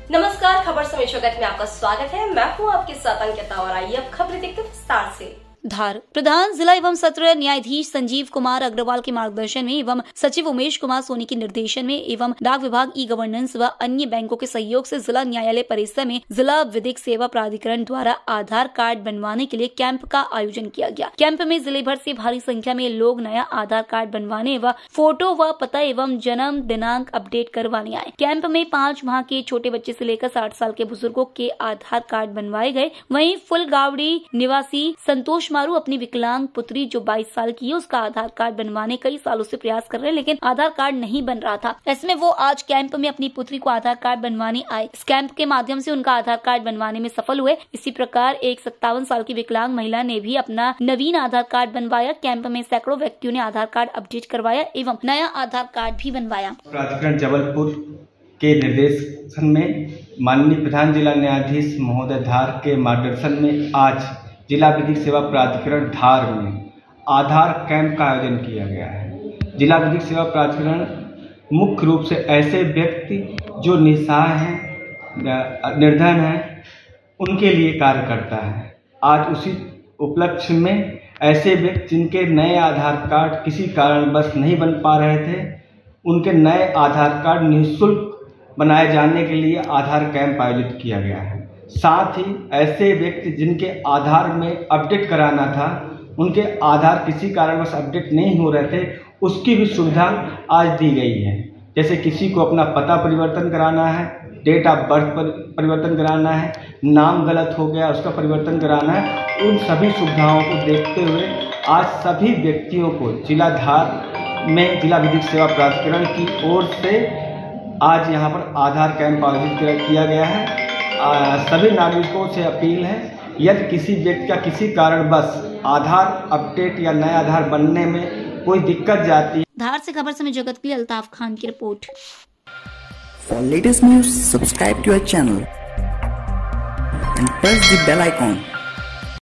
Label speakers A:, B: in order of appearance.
A: नमस्कार, खबर समय जगत में आपका स्वागत है। मैं हूं आपके साथ अंकिता और आइए अब खबरें देखते हैं विस्तार से। धार प्रधान जिला एवं सत्र न्यायाधीश संजीव कुमार अग्रवाल के मार्गदर्शन में एवं सचिव उमेश कुमार सोनी के निर्देशन में एवं डाक विभाग ई गवर्नेंस व अन्य बैंकों के सहयोग से जिला न्यायालय परिसर में जिला विधिक सेवा प्राधिकरण द्वारा आधार कार्ड बनवाने के लिए कैंप का आयोजन किया गया। कैंप में जिले भर से भारी संख्या में लोग नया आधार कार्ड बनवाने व फोटो व पता एवं जन्म दिनांक अपडेट करवाने आए। कैंप में 5 माह के छोटे बच्चे से लेकर 60 साल के बुजुर्गों के आधार कार्ड बनवाए गए। वहीं फुलगावड़ी निवासी संतोष मारू अपनी विकलांग पुत्री जो 22 साल की है उसका आधार कार्ड बनवाने कई सालों से प्रयास कर रहे हैं, लेकिन आधार कार्ड नहीं बन रहा था। इसमें वो आज कैंप में अपनी पुत्री को आधार कार्ड बनवाने आए। इस कैंप के माध्यम से उनका आधार कार्ड बनवाने में सफल हुए। इसी प्रकार एक 57 साल की विकलांग महिला ने भी अपना नवीन आधार कार्ड बनवाया। कैंप में सैकड़ों व्यक्तियों ने आधार कार्ड अपडेट करवाया एवं नया आधार कार्ड भी बनवाया।
B: प्राधिकरण जबलपुर के निर्देशन में माननीय प्रधान जिला न्यायाधीश महोदय धार के मार्गदर्शन में आज जिला विधिक सेवा प्राधिकरण धार में आधार कैंप का आयोजन किया गया है। जिला विधिक सेवा प्राधिकरण मुख्य रूप से ऐसे व्यक्ति जो निस्सहाय हैं, निर्धन हैं, उनके लिए कार्य करता है। आज उसी उपलक्ष्य में ऐसे व्यक्ति जिनके नए आधार कार्ड किसी कारणवश नहीं बन पा रहे थे, उनके नए आधार कार्ड निःशुल्क बनाए जाने के लिए आधार कैंप आयोजित किया गया है। साथ ही ऐसे व्यक्ति जिनके आधार में अपडेट कराना था, उनके आधार किसी कारणवश अपडेट नहीं हो रहे थे, उसकी भी सुविधा आज दी गई है। जैसे किसी को अपना पता परिवर्तन कराना है, डेट ऑफ बर्थ परिवर्तन कराना है, नाम गलत हो गया उसका परिवर्तन कराना है, उन सभी सुविधाओं को देखते हुए आज सभी व्यक्तियों को जिला धार में जिला विधिक सेवा प्राधिकरण की ओर से आज यहाँ पर आधार कैंप आयोजित किया गया है। सभी नागरिकों से अपील है, यदि किसी व्यक्ति का किसी कारणवश आधार अपडेट या नया आधार बनने में कोई दिक्कत जाती है।
A: धार से खबर समय जगत के लिए अल्ताफ खान की report.
C: For latest news, subscribe to our channel and press the bell icon.